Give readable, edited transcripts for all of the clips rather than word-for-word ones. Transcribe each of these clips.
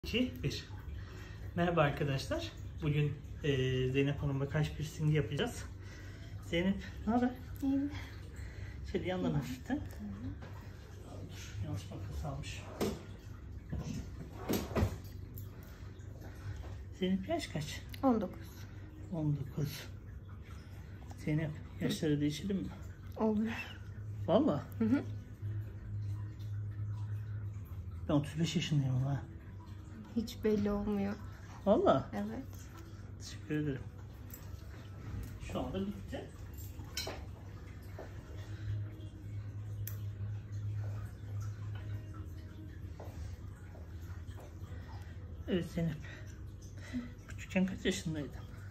2, 1. Merhaba arkadaşlar. Bugün Zeynep Hanım'la kaş piercingi yapacağız. Zeynep, ne haber? İyi. Şöyle yandan hafiften. Dur, yanlış makas almış. Zeynep yaş kaç? 19. 19. Zeynep, yaşları değişelim mi? Olur. Valla. Hı hı. Ben 35 yaşındayım ha. Hiç belli olmuyor. Valla. Evet. Teşekkür ederim. Şu anda bitti. Evet Zeynep. Küçükken kaç yaşındaydın?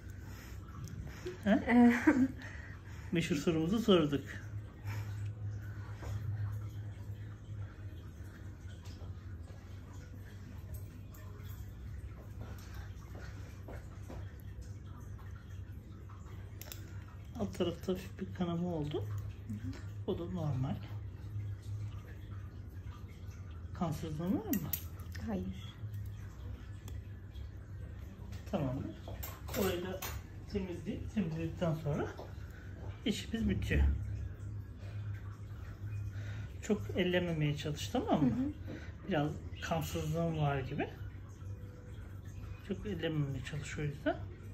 Ha? Meşhur sorumuzu sorduk. Alt tarafta hafif bir kanama oldu. O da normal. Kansızlığın var mı? Hayır. Tamamdır. Orayı da temizledikten sonra işimiz bitiyor. Çok ellememeye çalış, tamam mı? Biraz kansızlığın var gibi. Çok ellememeye çalış o yüzden.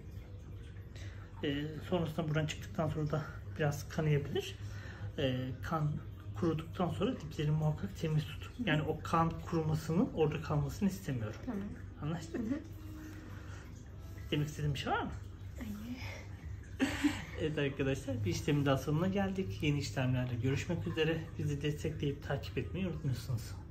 Sonrasında buradan çıktıktan sonra da biraz kanayabilir. Kan kuruduktan sonra diplerini muhakkak temiz tut. Yani o kan kurumasının orada kalmasını istemiyorum. Tamam. Anlaştık mı? Demek istediğim bir şey var mı? Hayır. Evet arkadaşlar, bir işlemin daha sonuna geldik. Yeni işlemlerle görüşmek üzere. Bizi destekleyip takip etmeyi unutmuyorsunuz.